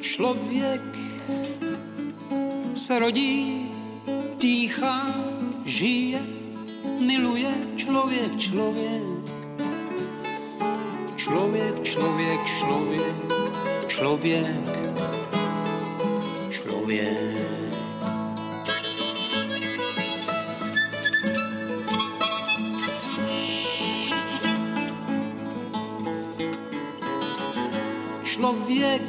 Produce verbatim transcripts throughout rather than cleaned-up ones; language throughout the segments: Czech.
Člověk se rodí, dýchá, žije, miluje, člověk, člověk. Člověk, člověk, člověk, člověk, člověk. Člověk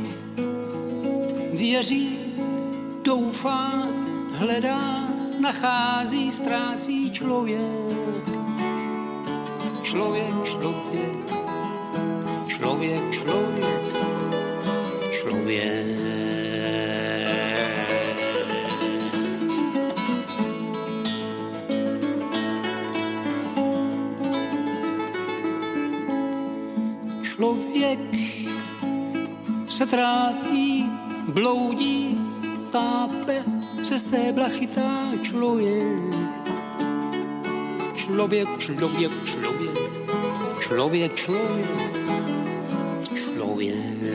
věří, doufá, hledá, nachází, ztrácí člověk. Člověk, člověk, člověk, člověk, člověk. Člověk se trápí, bloudí, tápe, se stébla chytá člověk. Člověk, člověk, člověk, člověk, člověk, člověk.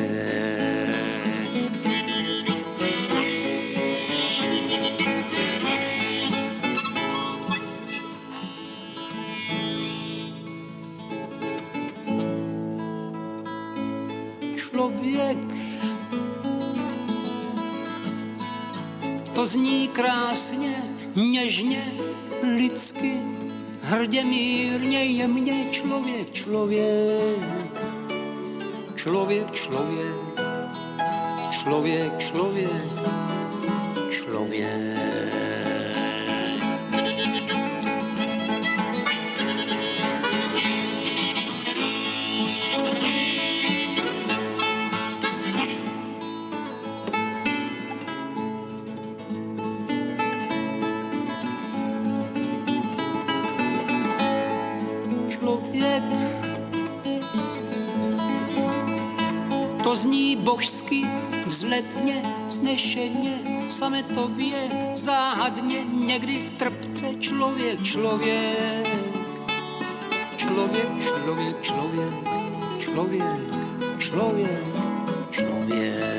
Člověk, to zní krásně, něžně, lidsky, hrdě, mírně, jemně, člověk, člověk. Člověk, člověk, člověk, člověk, člověk. Člověk, to zní božsky, vzletně, vznešeně, sametově, záhadně, někdy trpce, člověk, člověk. Člověk, člověk, člověk, člověk, člověk, člověk.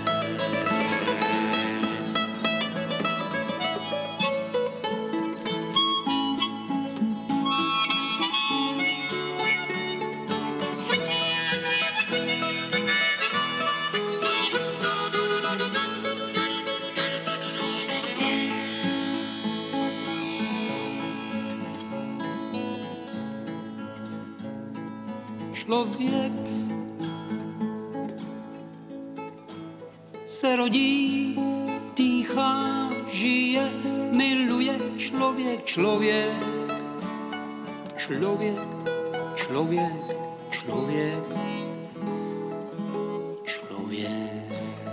Člověk se rodí, dýchá, žije, miluje, člověk, člověk. Člověk, člověk, člověk, člověk.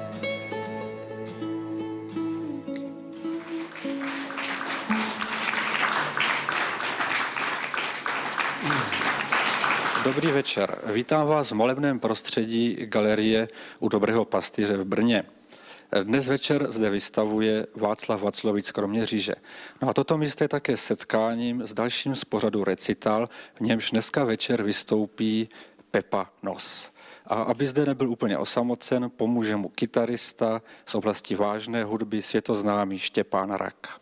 Dobrý večer. Vítám vás v malebném prostředí galerie U Dobrého pastýře v Brně. Dnes večer zde vystavuje Václav Vaclovic z Kroměříže. No a toto místo je také setkáním s dalším z pořadu Recital, v němž dneska večer vystoupí Pepa Nos. A aby zde nebyl úplně osamocen, pomůže mu kytarista z oblasti vážné hudby, světoznámý Štěpán Rak.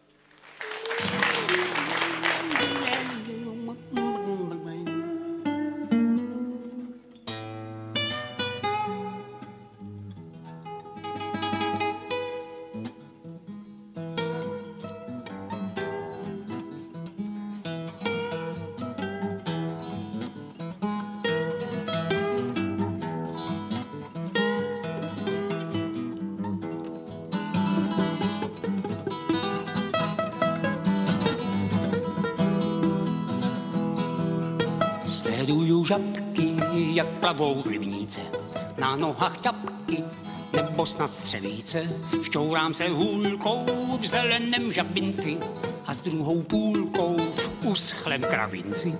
Sleduju žabky, jak plavou v rybníce, na nohách ťapky nebo snad střevíce. Šťourám se hůlkou v zeleném žabinci a s druhou půlkou v uschlém kravinci.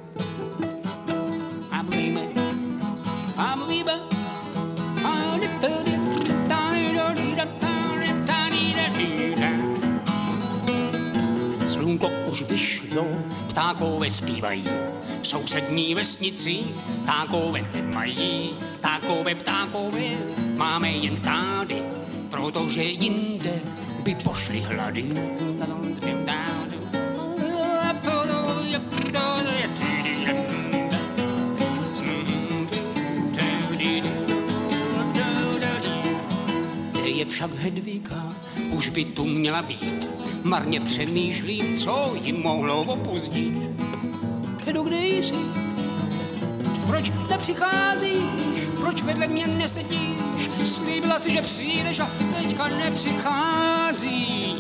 A mluvíme, a mluvíme, a slunko už vyšlo, ptákové zpívají, v sousední vesnici takové nemají, takové ptákové máme jen tady, protože jinde by pošli hlady. Je však Hedvíka, už by tu měla být. Marně přemýšlím, co jí mohlo opustit. Hedo, kde jsi? Proč nepřicházíš? Proč vedle mě nesedíš? Slíbila si, že přijdeš a teďka nepřicházíš.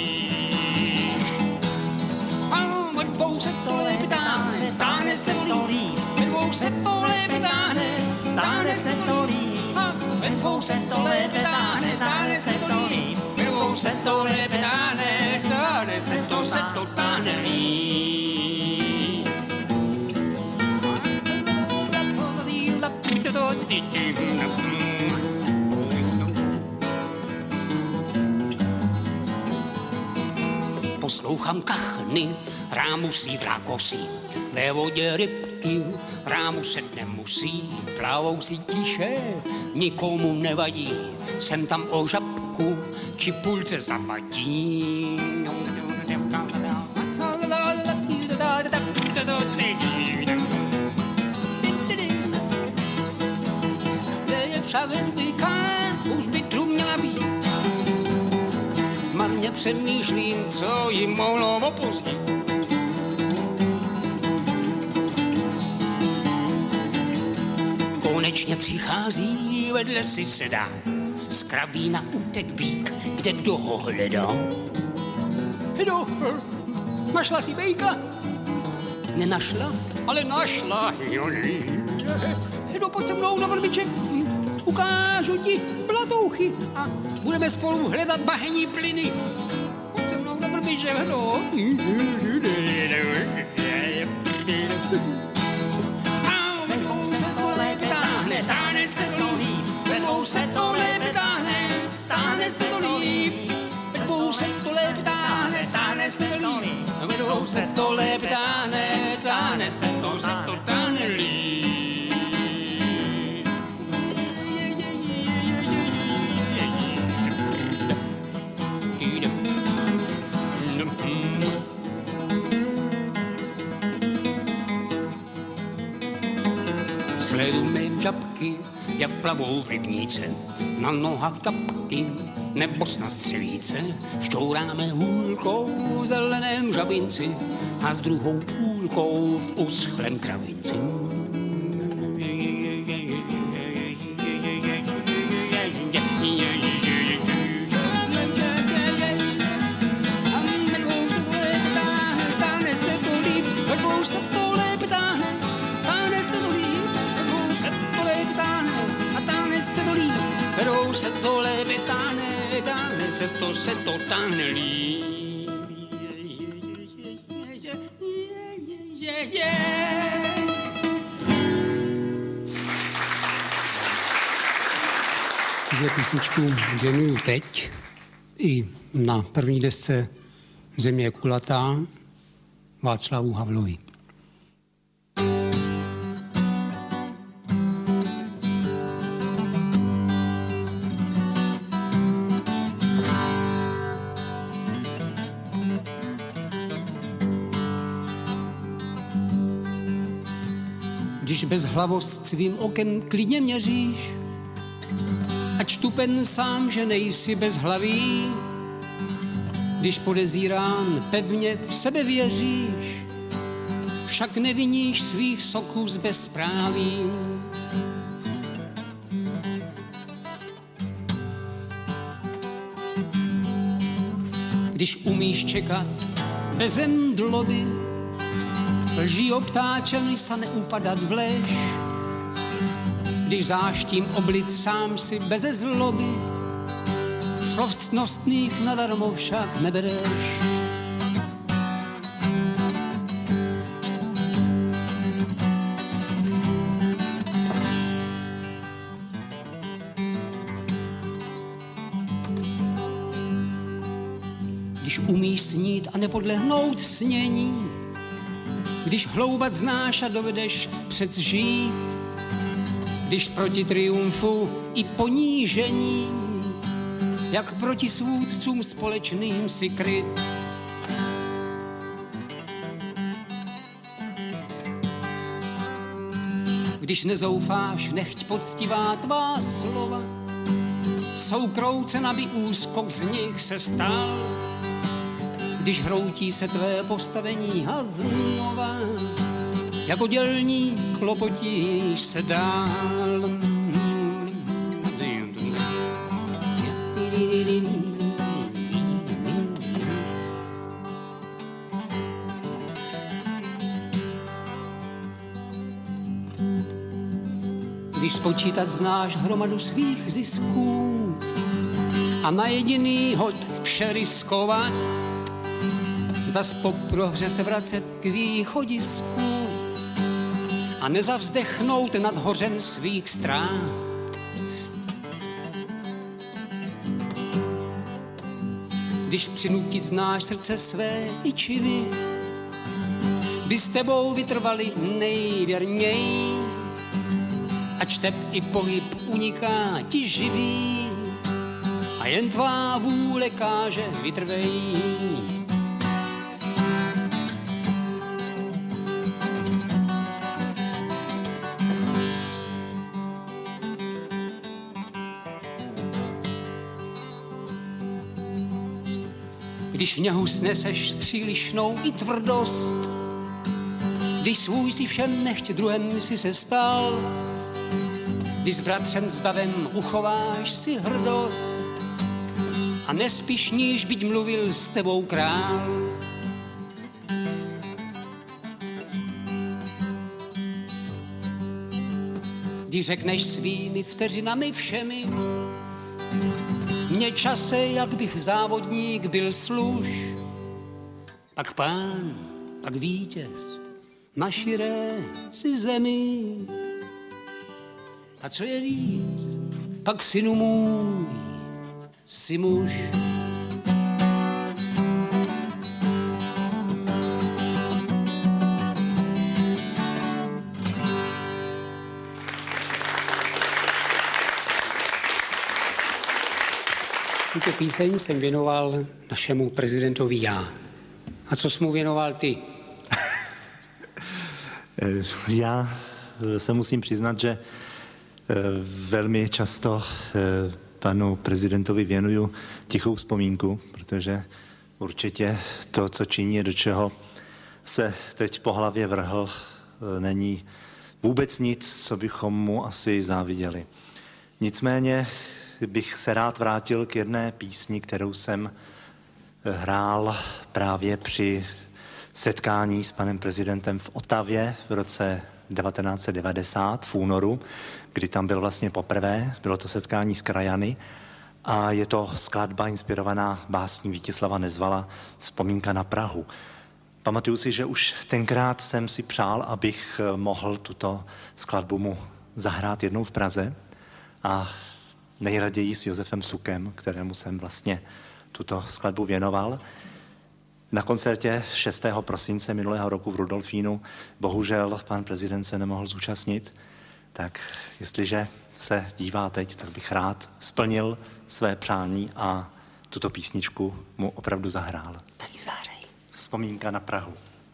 A ve dvou se to lépe táhne, táhne se to líp. Ve dvou se to lépe táhne, táhne se to líp. Ve dvou se to lépe táhne, táhne se to líp. Ve dvou se to lépe táhne, táhne se to, se to táhne líp. Poslouchám kachny, rámusí drákosí, ve vodě rybky, rámu se nemusí, plavou si tiše, nikomu nevadí, sem tam o žabku, či půlce zavadí. Je však Hedvíka, už by tu měla být. Marně přemýšlím, co jí mohlo opustit. Konečně přichází, vedle si sedá, z kravína utek býk, kde kdo ho hledá. Hedo, našla si bejka? Nenašla, ale našla. Hedo, pojď se mnou na vrbiček, ukážu ti blatouchy a budeme spolu hledat bahení plyny. Pojď se mnou na vrbiček, Hedo. Táhne se to líp, ve dvou se to lépe táhne, táhne se to líp. Ve dvou se to lépe táhne, táhne se to líp. Ve dvou se to lépe táhne, táhne se to, se to táhne líp. Sledujme žabky, jak plavou v rybníce, na nohách tapky nebo snad střevíce. Šťouráme hůlkou v zeleném žabinci a s druhou půlkou v uschlém kravinci. Vedou se to lépe táhne, táhne se to, se to táhne líp. Tuhle písničku věnuju teď i na první desce Země je kulatá Václavu Havlovi. Když bezhlavost svým okem klidně měříš, ať tupen sám, že nejsi bezhlavý, když podezírán pevně v sebe věříš, však neviníš svých soků z bezpráví. Když umíš čekat bezem dloby, lží obtáčen sa neupadat v lež, když záštím oblit sám si beze zloby, slov ctnostných nadarmo však nebereš. Když umíš snít a nepodlehnout snění, Když hloubat znáš a dovedeš přec žít, když proti triumfu i ponížení, jak proti svůdcům společným si kryt. Když nezoufáš, nechť poctivá tvá slova, jsou kroucen, aby úskok z nich se stal. Když hroutí se tvé postavení a znova, jako dělník klopotíš se dál. Když spočítat znáš hromadu svých zisků a na jediný hod vše riskovat, zas po prohře se vracet k východisku a nezavzdechnout nad hořem svých ztrát. Když přinutit znáš srdce své i čivy, by s tebou vytrvali nejvěrněji, ač teb i pohyb uniká ti živý a jen tvá vůle káže vytrvej. Když něhu sneseš přílišnou i tvrdost, když svůj si všem nechť druhem si se stal, když s bratřem s davem uchováš si hrdost a nespišníš, byť mluvil s tebou král. Když řekneš svými vteřinami všemi, mně čase, jak bych závodník byl služ, pak pán, pak vítěz na širé si zemi. A co je víc, pak synu můj, si muž. Tuto píseň jsem věnoval našemu prezidentovi já. A co jsi mu věnoval ty? Já se musím přiznat, že velmi často panu prezidentovi věnuju tichou vzpomínku, protože určitě to, co činí, do čeho se teď po hlavě vrhl, není vůbec nic, co bychom mu asi záviděli. Nicméně bych se rád vrátil k jedné písni, kterou jsem hrál právě při setkání s panem prezidentem v Otavě v roce devatenáct set devadesát v únoru, kdy tam byl vlastně poprvé, bylo to setkání s krajany a je to skladba inspirovaná básní Vítězslava Nezvala Vzpomínka na Prahu. Pamatuju si, že už tenkrát jsem si přál, abych mohl tuto skladbu mu zahrát jednou v Praze a nejraději s Josefem Sukem, kterému jsem vlastně tuto skladbu věnoval. Na koncertě šestého prosince minulého roku v Rudolfínu bohužel pan prezident se nemohl zúčastnit, tak jestliže se dívá teď, tak bych rád splnil své přání a tuto písničku mu opravdu zahrál. Tak zahraj. Vzpomínka na Prahu.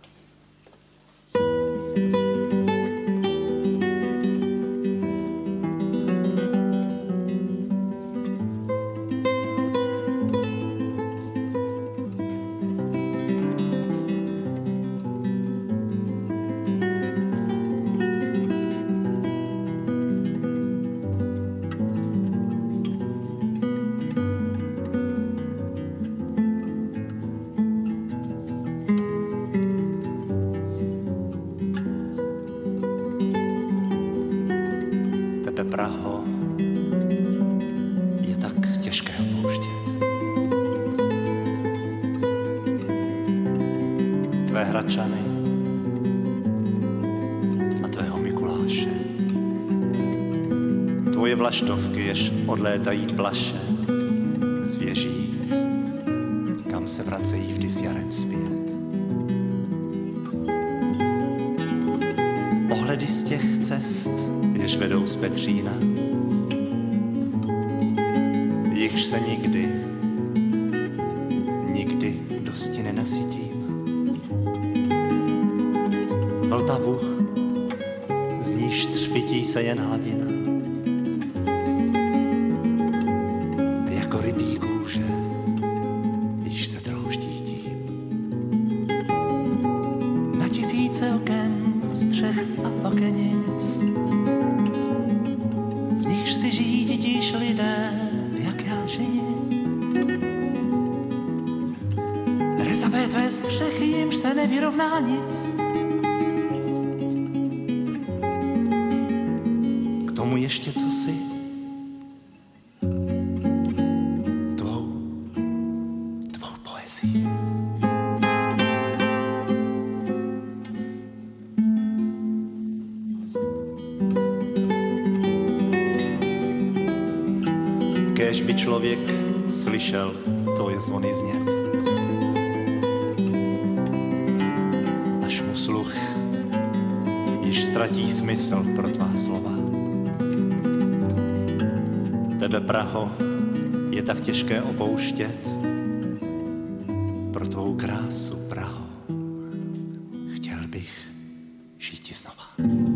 Praho, je tak těžké opouštět. Tvé Hradčany a tvého Mikuláše. Tvoje vlaštovky, jež odlétají plaše z věží, kam se vracejí vždy s jarem zpět. každý z těch cest, jež vedou z Petřína, jichž se nikdy, nikdy dosti nenasytím. Vltavu, z níž třpití se jen hladina, jako rybí kůže, již se trouští tím. Na tisíce oken, střech a pakenic, v nichž si žijí titíž lidé, jak já ženi. Rezavé tvé střechy, jimž se nevyrovná nic, k tomu ještě cosi tvou, tvou poezii. Kéž by člověk slyšel tvoje zvony znět, až mu sluch již ztratí smysl pro tvá slova. Tebe, Praho, je tak těžké opouštět, pro tvou krásu, Praho, chtěl bych žít znova.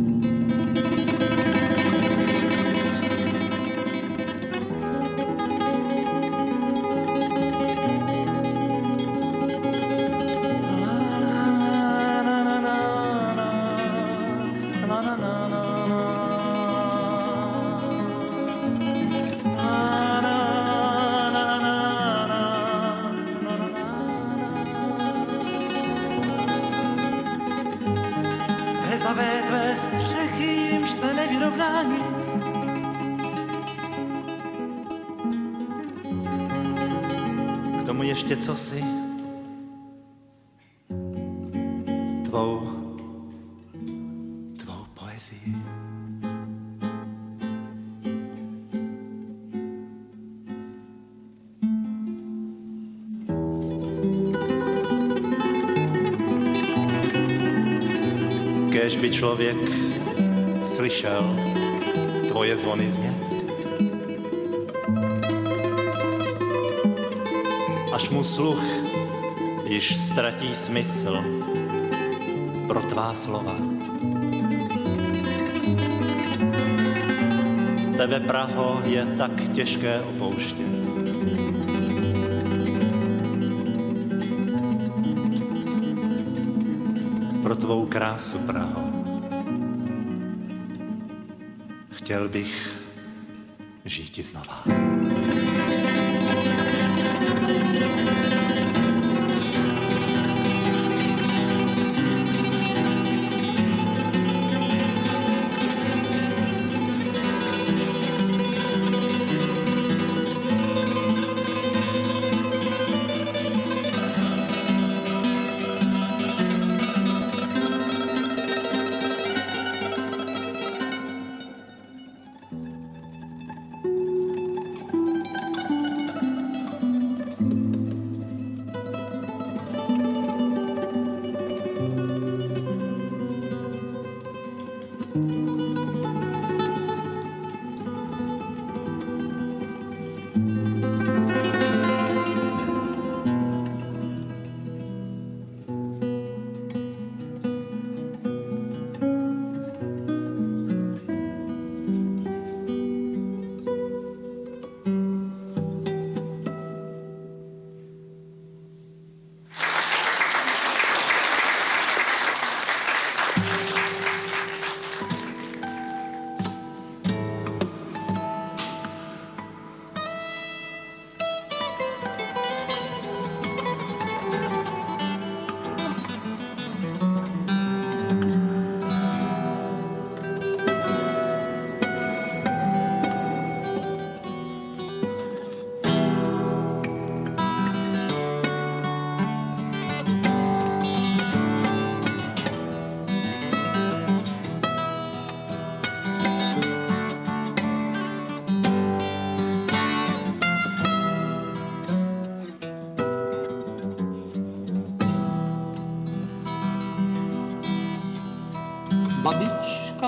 Rezavé tvé střechy, jimž se nevyrovná nic, k tomu ještě cosi tvou, tvou poezii. Kéž by člověk slyšel tvoje zvony znět, až mu sluch již ztratí smysl pro tvá slova. Tebe, Praho, je tak těžké opouštět, pro tvou krásu, Praho, chtěl bych žít znova.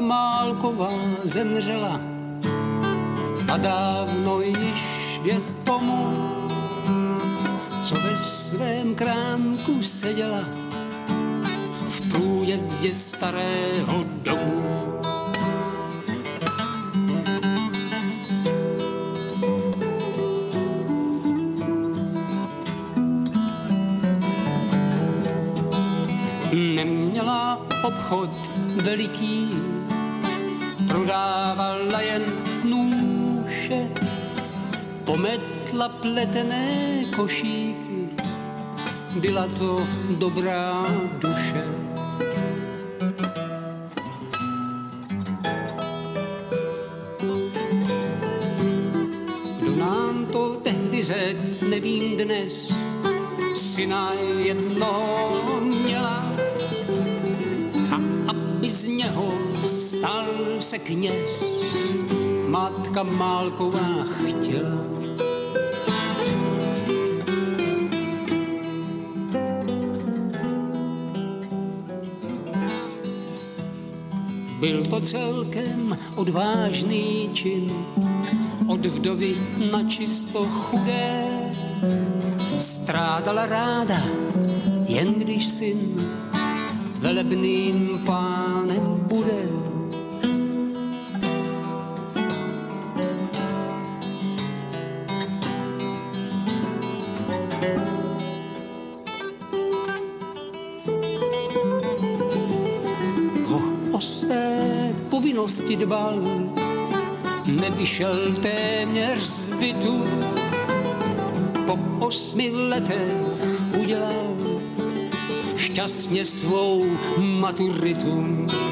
Málková zemřela a dávno již je tomu, co ve svém kránku seděla v průjezdě starého domu. Neměla obchod veliký, prodávala jen nůše, pometla pletené košíky, byla to dobrá duše. Kdo nám to tehdy řekl, nevím dnes, syna jednoho měla, a aby z něho stal se kněz, matka Málková chtěla. Byl to celkem odvážný čin, od vdovy na čisto chudé, strádala ráda, jen když syn velebným pánem bude. Hoch o své povinnosti dbal, nevyšel téměř z bytu, po osmi letech udělal šťastně svou maturitu.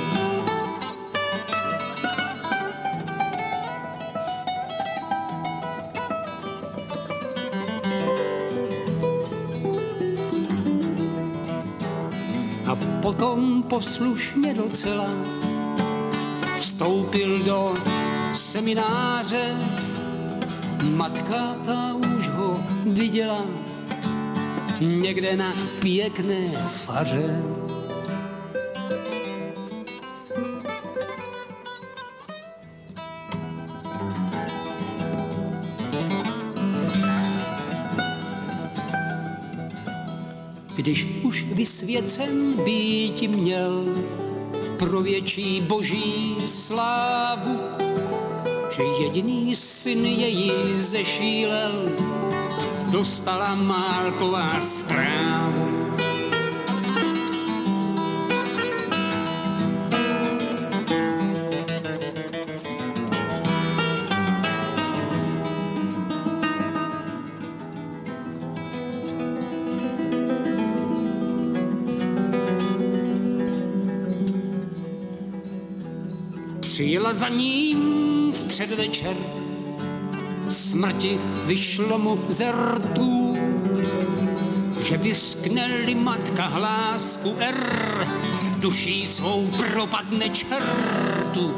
A potom poslušně docela vstoupil do semináře, matka ta už ho viděla někde na pěkné faře. Když už vysvěcen býti měl pro větší boží slávu, že jediný syn její zešílel, dostala Málková zprávu. Přijela za ním v předvečer, smrti vyšlo mu ze rtů, že vyskne-li matka hlásku R, duší svou propadne čertu.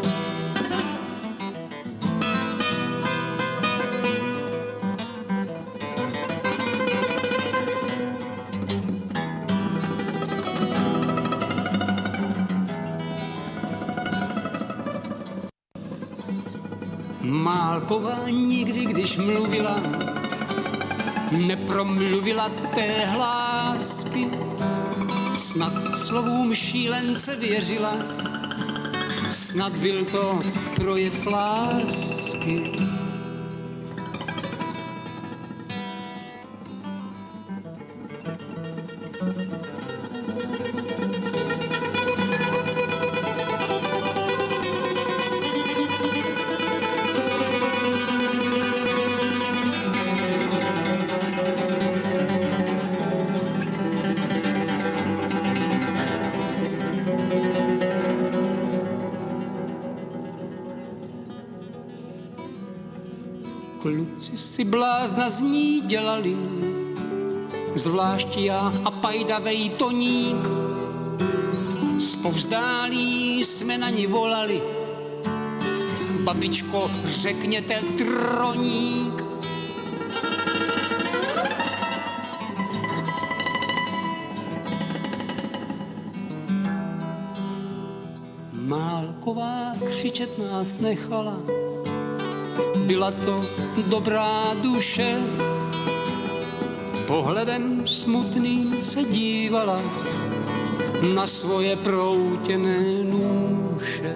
Málková nikdy, když mluvila, nepromluvila té hlásky, snad slovům šílence věřila, snad byl to projev lásky. Kluci si blázna z ní dělali, zvlášť já a pajdavej Toník. Zpovzdálí jsme na ní volali, babičko, řekněte Troník. Málko taková, křičet nás nechala. Byla to dobrá duše, pohledem smutným se dívala na svoje proutěné nůše.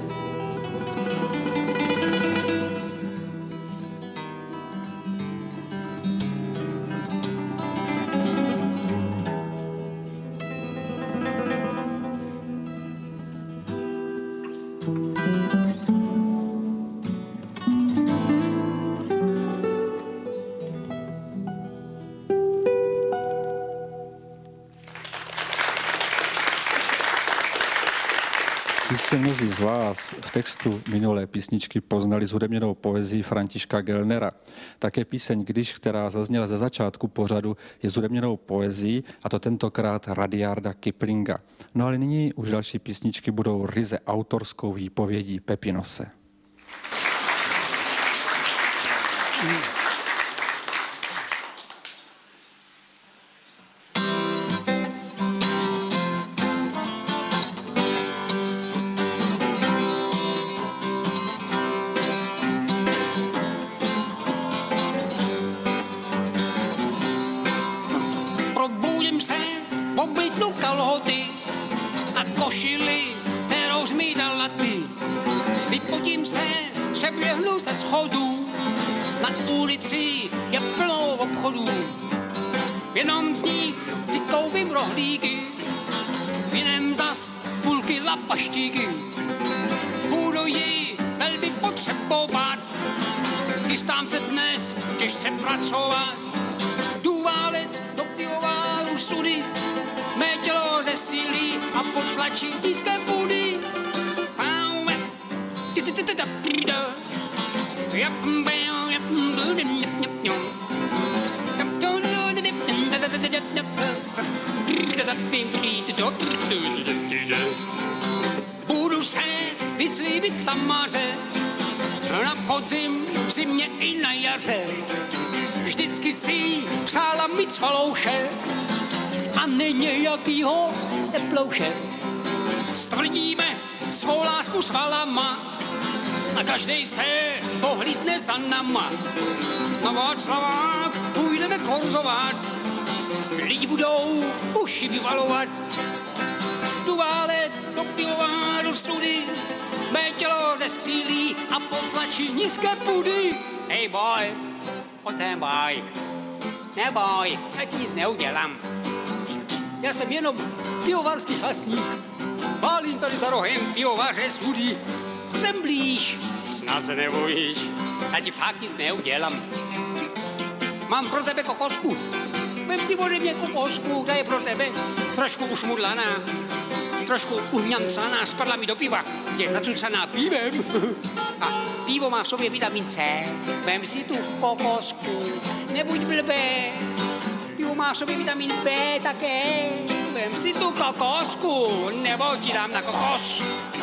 Jistě mnozí z vás v textu minulé písničky poznali zhudebněnou poezii Františka Gellnera. Také píseň Když, která zazněla ze začátku pořadu, je zhudebněnou poezií, a to tentokrát Rudyarda Kiplinga. No ale nyní už další písničky budou ryze autorskou výpovědí Pepinose. Oblíknu kalhoty a košili, kterou jsi mi dala ty. Vypotím se, přeběhnu ze schodů, na ulici je plno obchodů. Jenom z nich si koupím rohlíky, v jiném zas půlky lapaštíky. Budu ji velmi potřebovat, chystám se dnes těžce pracovat. Jdu válet do pivováru sudy, mé tělo zesílí a potlačí nízké půdy. Budu se vyclívit tamaře, na podzim, v zimě i na jaře. Vždycky si přála mít svalouše a ne nějakýho teplouše. Stvrdíme svou lásku s valama a každej se pohlídne za nama. Na Václavák půjdeme korzovat, lidi budou uši vyvalovat. Jdu válet do pivováru sudy, mé tělo zesílí a potlačí nízké půdy. Hej boj, pojď sem boj, neboj, já ti nic neudělám. Já jsem jenom pivovarský hasník, válím tady za rohem pivovaře sudy. Jsem blíž, snad se nebojíš, já ti fakt nic neudělám. Mám pro tebe kokosku, vem si ode mě kokosku, ta je pro tebe trošku ušmudlaná, trošku uhňancaná, spadla mi do piva, je nacucaná pivem. A pivo má v sobě vitamin C, vem si tu kokosku, nebuď blbé. Pivo má v sobě vitamin B také, vem si tu kokosku, nebo ti dám na kokos.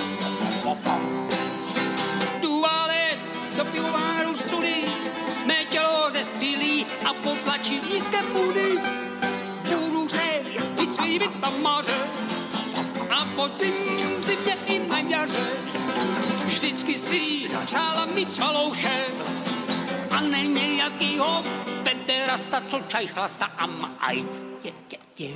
Jdu válet do pivováru sudy, mé tělo zesílí a potlačí nízké půdy. Budu se vyclívit tam moře a podzim, zimě i na jaře. Vždycky si přála mít svalouše a ne nějakýho pederasta, co čaj chlasta a má ajc. Je, je, je.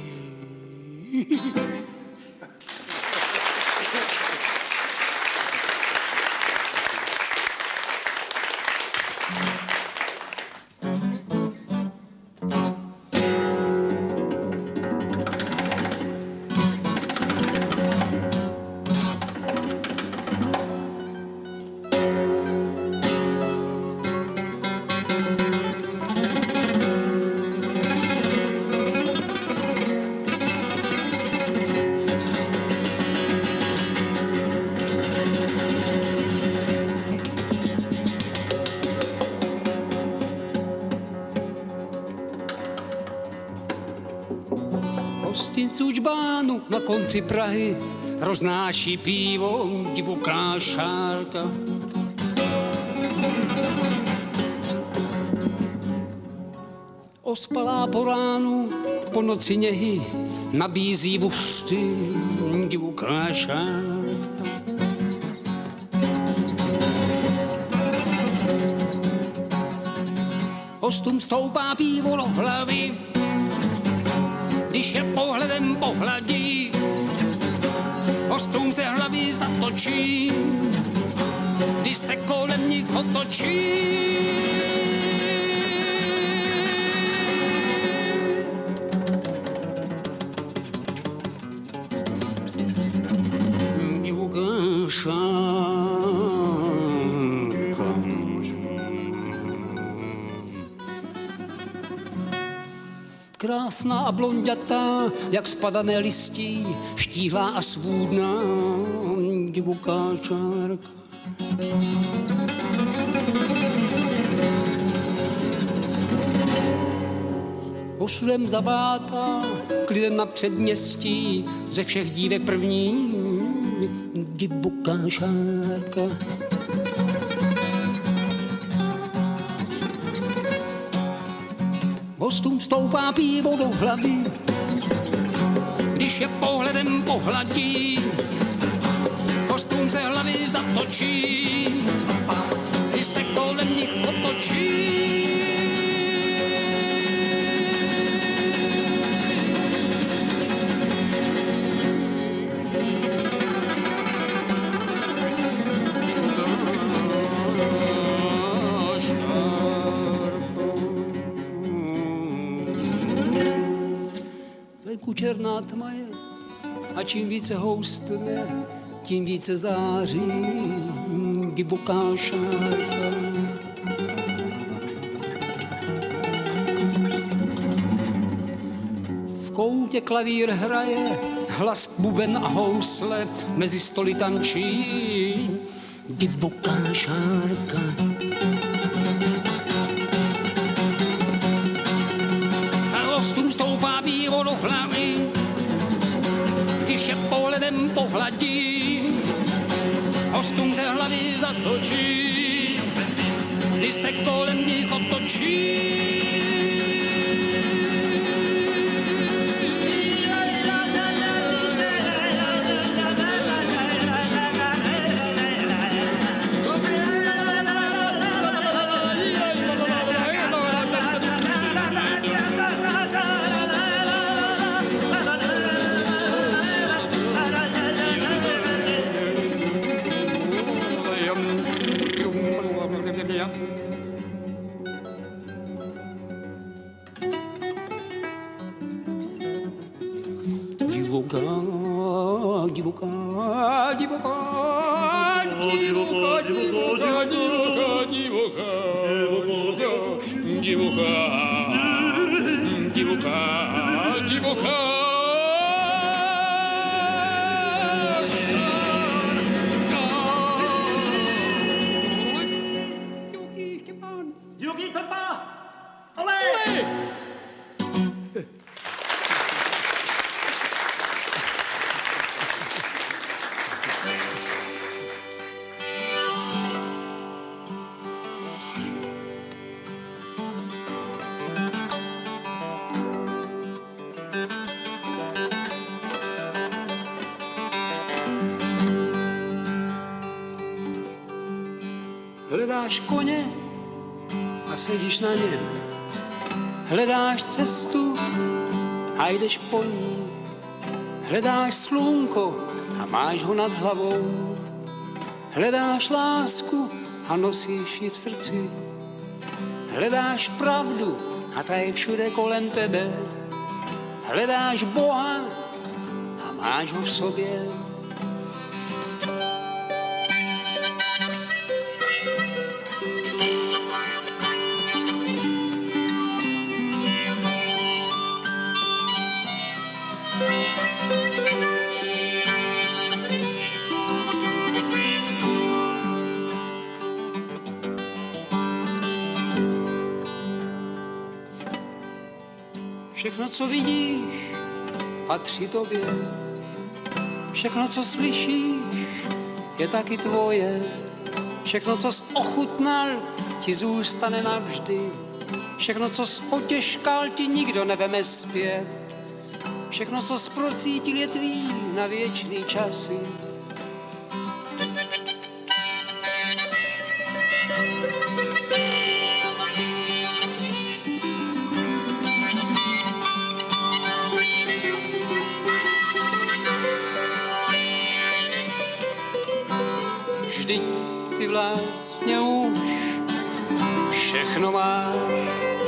Hostinci čbánu na konci Prahy roznáší pivo divoká šárka. Ospalá po ránu, po noci něhy nabízí vušty divoká šárka. Hostům stoupá pivo do hlavy, když je pohledem pohladí. Hostům se hlavy zatočí, když se kolem nich otočí. Divoká šárka. Krásná a blonďatá, jak spadané listí, štíhlá a svůdná, divoká čárka. Osudem zabátá, klidem na předměstí, ze všech dívek první, divoká šárka. Hostům stoupá pivo do hlavy, když je pohledem pohladí. Hostům se hlavy zatočí, když se kolem nich otočí. Černá tma je a čím více houstne, tím více září divoká šárka. V koutě klavír hraje, hlas buben a housle, mezi stoly tančí divoká šárka. A hostům stoupá pivo do hlavy, když je pohledem pohladí. Hostům se hlavy zatočí, když se kolem nich otočí. Divoká, divoká, divoká, divoká, divoká, divoká, divoká, divoká, divoká. Divoký Štěpán. Divoký Pepa. Ole! Hledáš koně a sedíš na něm. Hledáš cestu a jdeš po ní. Hledáš slunko a máš ho nad hlavou. Hledáš lásku a nosíš ji v srdci. Hledáš pravdu a ta je všude kolem tebe. Hledáš Boha a máš ho v sobě. Všechno, co vidíš, patří tobě. Všechno, co slyšíš, je taky tvoje. Všechno, co jsi ochutnal, ti zůstane navždy. Všechno, co jsi otěžkal, ti nikdo neveme zpět. Všechno, co jsi procítil, je tvý na věčný časy. vlastně už všechno máš.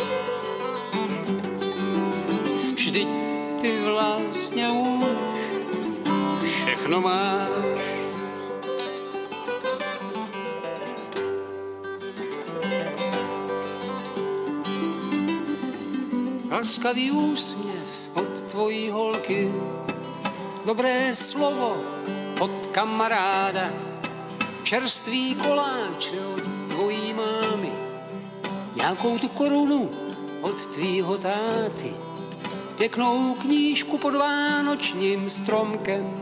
Vždyť ty vlastně už všechno máš. Laskavý úsměv od tvojí holky, dobré slovo od kamaráda, čerstvý koláče od tvojí mámy, nějakou tu korunu od tvýho táty, pěknou knížku pod vánočním stromkem.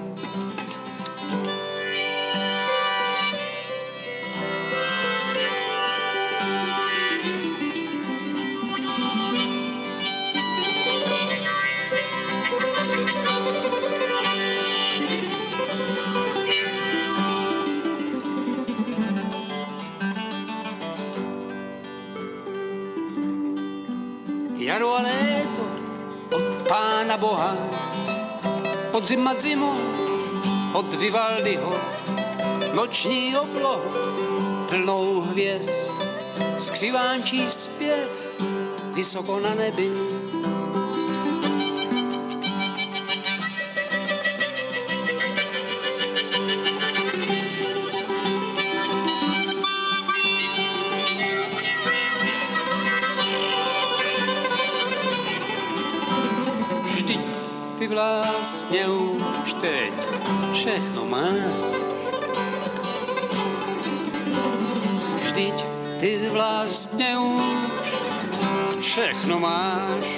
Jaro a léto od Pána Boha, podzim a zimu od Vivaldiho, noční oblohu plnou hvězd, skřivánčí zpěv vysoko na nebi. Ty vlastně už teď všechno máš. Vždyť ty vlastně už všechno máš.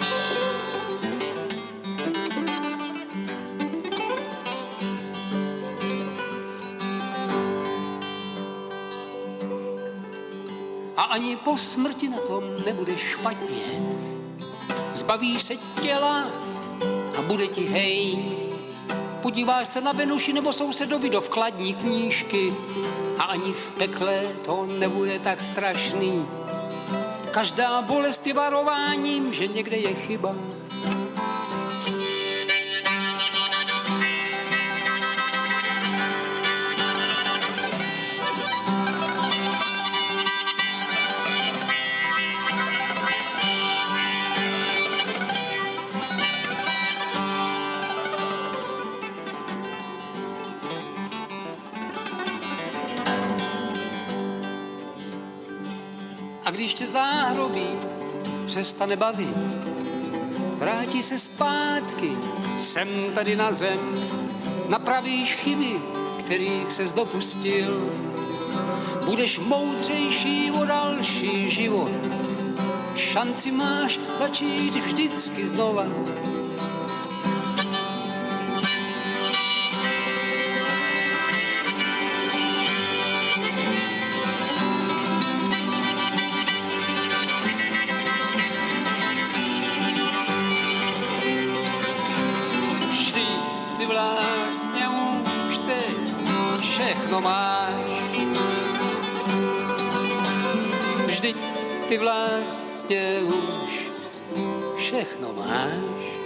A ani po smrti na tom nebude špatně. Zbavíš se těla a bude ti hej. Podíváš se na Venuši nebo sousedovi do vkladní knížky a ani v pekle to nebude tak strašný. Každá bolest je varováním, že někde je chyba. A když tě záhrobí přestane bavit, vrátí se zpátky sem tady na zem, napravíš chyby, kterých ses dopustil, budeš moudřejší o další život, šanci máš začít vždycky znova. Ty vlastně už teď všechno máš. Vždyť ty vlastně už všechno máš.